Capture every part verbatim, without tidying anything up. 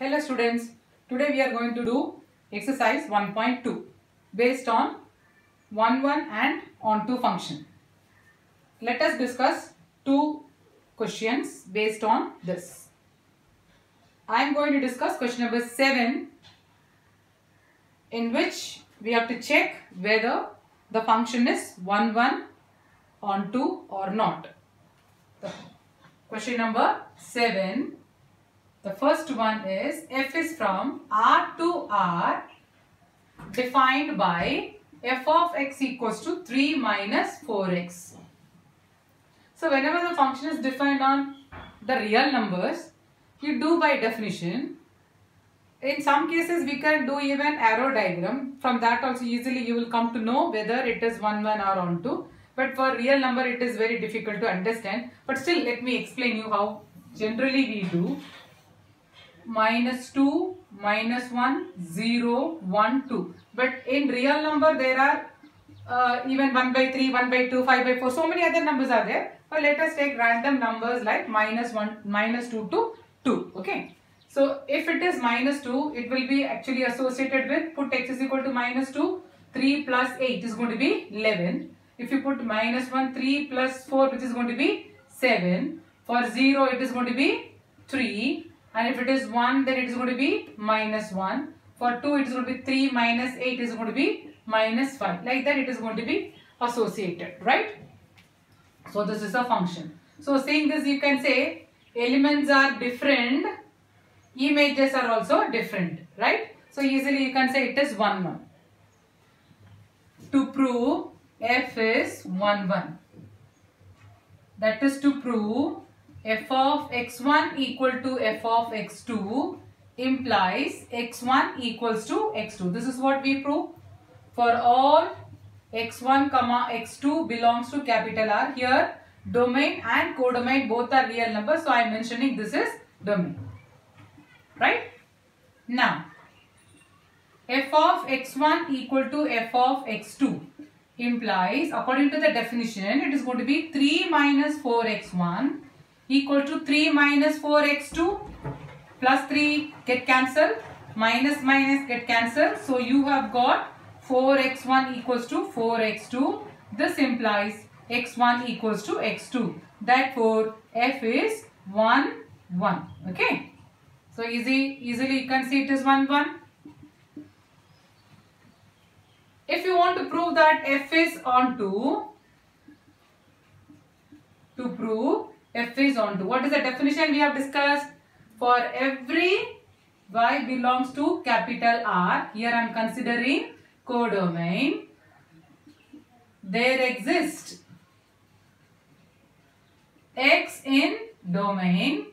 Hello students, today we are going to do exercise one point two based on one one and onto function. Let us discuss two questions based on this. I am going to discuss question number seven, in which we have to check whether the function is one one onto or not. The question number seven. The first one is f is from R to R defined by f of x equals to three minus four x. So whenever the function is defined on the real numbers, you do by definition. In some cases we can do even arrow diagram. From that also easily you will come to know whether it is one one or onto. But for real number it is very difficult to understand. But still let me explain you how generally we do. Minus two, minus one, zero, one, two. But in real number there are uh, even one by three, one by two, five by four. So many other numbers are there. But let us take random numbers like minus one, minus two to two. Okay. So if it is minus two, it will be actually associated with, put x is equal to minus two, three plus eight is going to be eleven. If you put minus one, three plus four, which is going to be seven. For zero, it is going to be three. And if it is one, then it is going to be minus one. For two, it is going to be three minus eight is going to be minus five. Like that, it is going to be associated, right? So this is a function. So saying this, you can say elements are different, images are also different, right? So easily you can say it is one one. To prove f is one one. That is to prove f of x one equal to f of x two implies x one equals to x two. This is what we prove. For all x one comma x two belongs to capital R. Here domain and codomain both are real numbers. So I am mentioning this is domain. Right? Now f of x one equal to f of x two implies, according to the definition, it is going to be three minus four x one equal to three minus four x two, plus three get cancelled, minus minus get cancelled. So you have got four x one equals to four x two. This implies x one equals to x two. Therefore f is one one. Okay. So easy, easily you can see it is one one. If you want to prove that f is onto, to prove f is onto, what is the definition we have discussed? For every y belongs to capital R, here I am considering codomain, there exists x in domain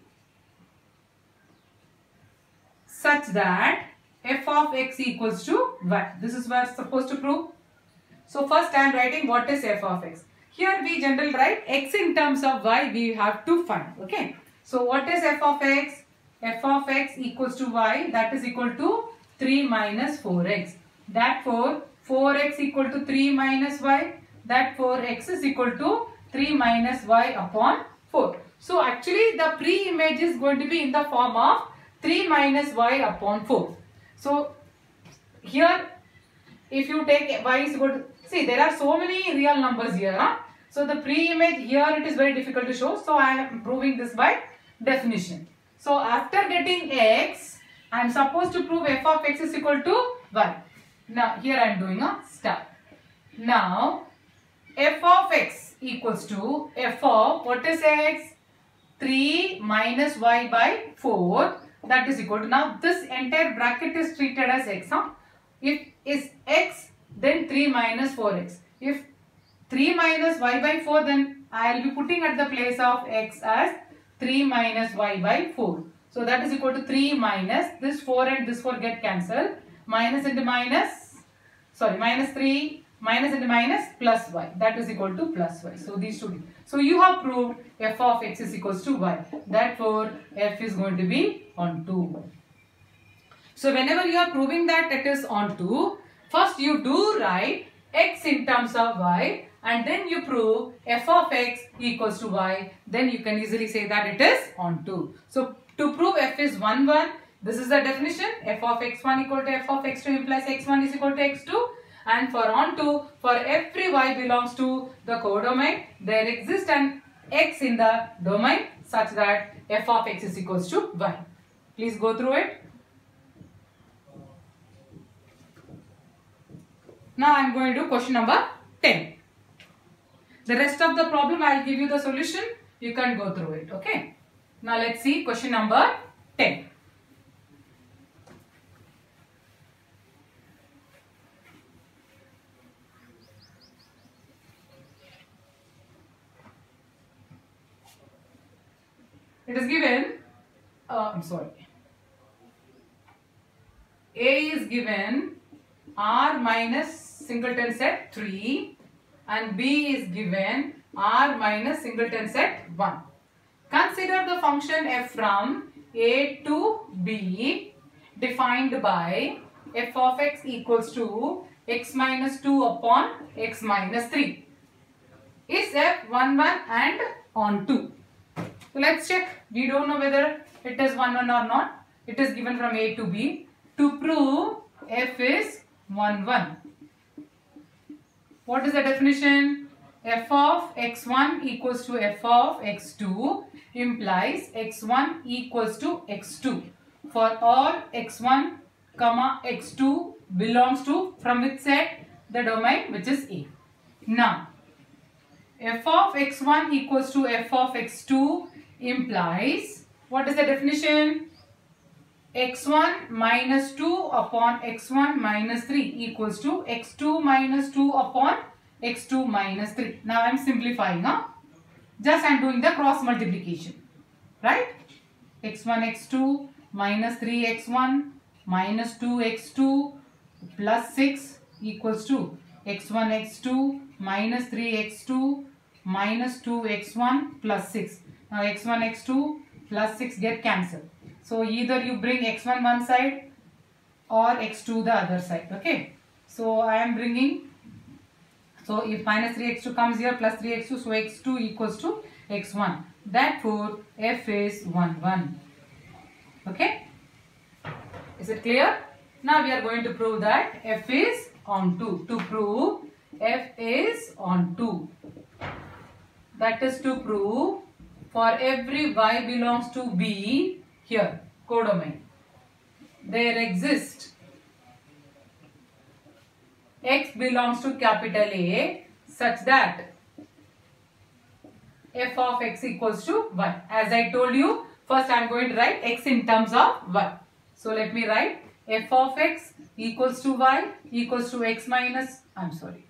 such that f of x equals to y. This is what I am supposed to prove. So first I am writing what is f of x. Here we generally write x in terms of y we have to find. Okay. So what is f of x? F of x equals to y, that is equal to three minus four x. Therefore four x equal to three minus y. Therefore x is equal to three minus y upon four. So actually the pre-image is going to be in the form of three minus y upon four. So here if you take y is equal to, see there are so many real numbers here. Huh? So the pre-image here it is very difficult to show. So I am proving this by definition. So after getting x, I am supposed to prove f of x is equal to y. Now here I am doing a star. Now f of x equals to f of, what is x? three minus y by four. That is equal to, now this entire bracket is treated as x. Huh? If is x, then three minus four x. If three minus y by four, then I will be putting at the place of x as three minus y by four. So that is equal to three minus, this four and this four get cancelled. Minus into minus, sorry, minus three, minus into minus, plus y. That is equal to plus y. So these two. So you have proved f of x is equals to y. Therefore f is going to be onto. So whenever you are proving that it is onto, first you do write x in terms of y and then you prove f of x equals to y, then you can easily say that it is onto. So to prove f is one one, This is the definition. F of x one equal to f of x two implies x one is equal to x two. And for onto, for every y belongs to the codomain, there exists an x in the domain such that f of x is equals to y. Please go through it. Now I am going to question number ten. The rest of the problem I will give you the solution. You can go through it. Okay. Now let's see question number ten. It is given, uh, I'm sorry, A is given R minus singleton set three and B is given R minus singleton set one. Consider the function f from A to B defined by f of x equals to x minus two upon x minus three. Is f one one and on two? So let's check. We don't know whether it is one one or not. It is given from A to B. To prove f is one one. What is the definition? F of x one equals to f of x two implies x one equals to x two. For all x one comma x two belongs to from which set? The domain, which is A. Now, f of x one equals to f of x two implies, what is the definition? x one minus two upon x one minus three equals to x two minus two upon x two minus three. Now I am simplifying. Huh? Just I am doing the cross multiplication. Right? x one x two minus three x one minus two x two plus six equals to x one x two minus three x two minus two x one plus six. Now x one x two plus six get cancelled. So either you bring x one one side or x two the other side. Okay. So I am bringing, so if minus three x two comes here plus three x two, so x two equals to x one. Therefore f is one one. Okay. Is it clear? Now we are going to prove that f is on two. To prove f is on two. That is to prove for every y belongs to B, here, codomain, there exists x belongs to capital A such that f of x equals to y. As I told you, first I am going to write x in terms of y. So let me write f of x equals to y equals to x minus, I am sorry,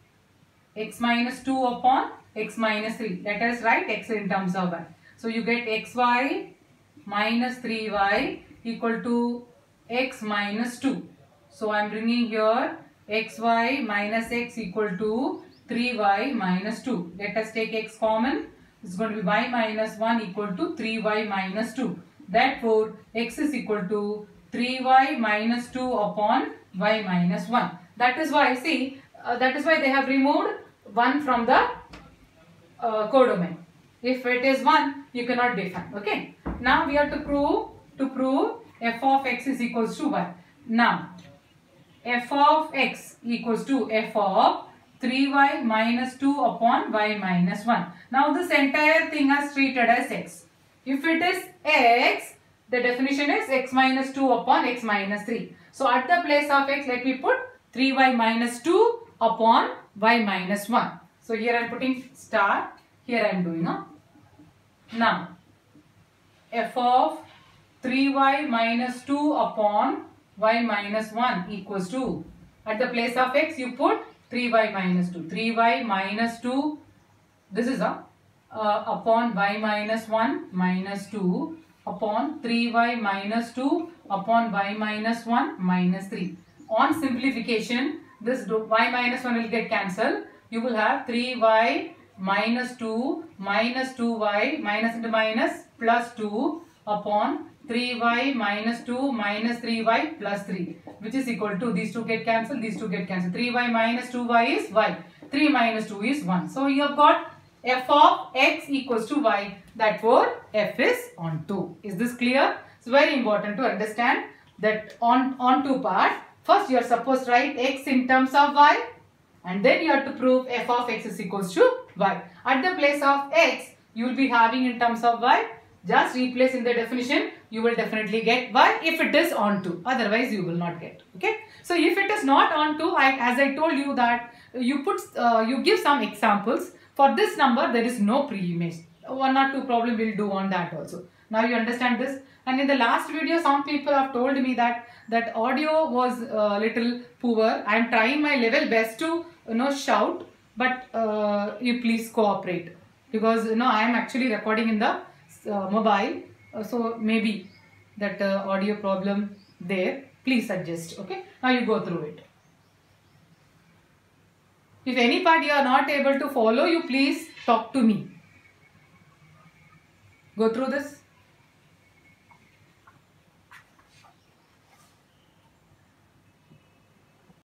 x minus two upon x minus three. Let us write x in terms of y. So you get xy minus three y equal to x minus two. So I am bringing here xy minus x equal to three y minus two. Let us take x common. It's going to be y minus one equal to three y minus two. Therefore, x is equal to three y minus two upon y minus one. That is why, see, uh, that is why they have removed one from the uh, codomain. If it is one, you cannot define. Okay. Now we have to prove, to prove f of x is equals to y. Now, f of x equals to f of three y minus two upon y minus one. Now this entire thing is treated as x. If it is x, the definition is x minus two upon x minus three. So at the place of x, let me put three y minus two upon y minus one. So here I am putting star, here I am doing a. Now, f of three y minus two upon y minus one equals to, at the place of x you put three y minus two. three y minus two, this is a, uh, upon y minus one minus two upon three y minus two upon y minus one minus three. On simplification, this y minus one will get cancelled. You will have three y minus two minus two y minus into minus plus two upon three y minus two minus three y plus three, which is equal to, these two get cancelled, these two get cancelled. three y minus two y is y, three minus two is one. So you have got f of x equals to y, therefore f is on two. Is this clear? It's very important to understand that on, on two part. First you are supposed to write x in terms of y, and then you have to prove f of x is equals to y. At the place of x, you will be having in terms of y. Just replace in the definition, you will definitely get y if it is onto. Otherwise, you will not get. Okay. So if it is not onto, I, as I told you that you put, uh, you give some examples. For this number, there is no pre-image. One or two problem we'll do on that also. Now you understand this. And in the last video, some people have told me that that audio was a little poor. I am trying my level best to you know shout, but uh, you please cooperate, because you know I am actually recording in the uh, mobile, uh, so maybe that uh, audio problem there. Please adjust. Okay. Now you go through it. If any part you are not able to follow, you please talk to me. Go through this.